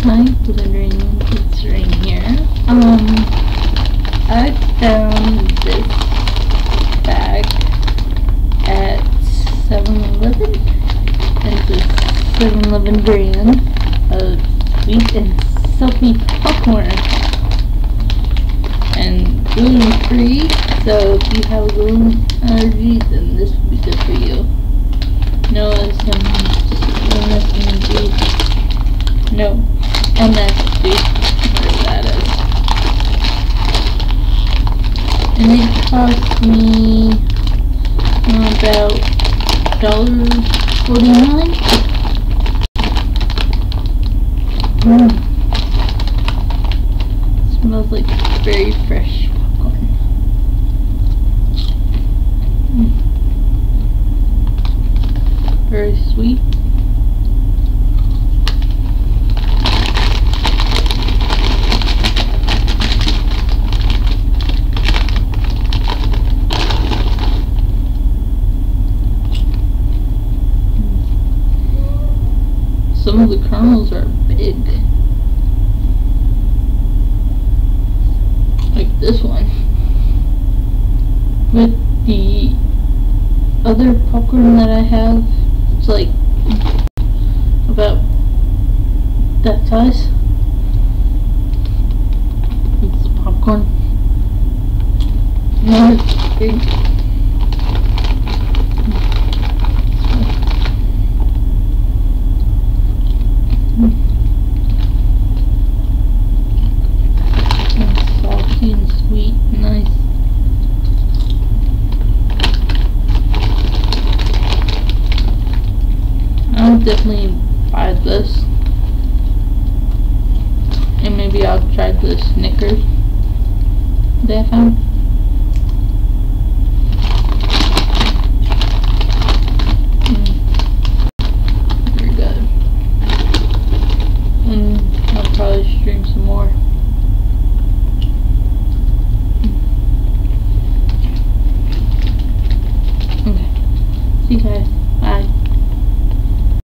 Hi, delivering it's right here. I found this bag at 7-Eleven. It's a 7-Eleven brand of sweet and salty popcorn. And gluten-free, so if you have a gluten allergy, then this would be good for you. No MSG, whatever that is. And it cost me about $1.49. Smells like very fresh popcorn. Very sweet. Some of the kernels are big. Like this one. With the other popcorn that I have, it's like about that size. It's popcorn. No, it's big. Salty and sweet, nice. I would definitely buy this, and maybe I'll try the Snickers that I found.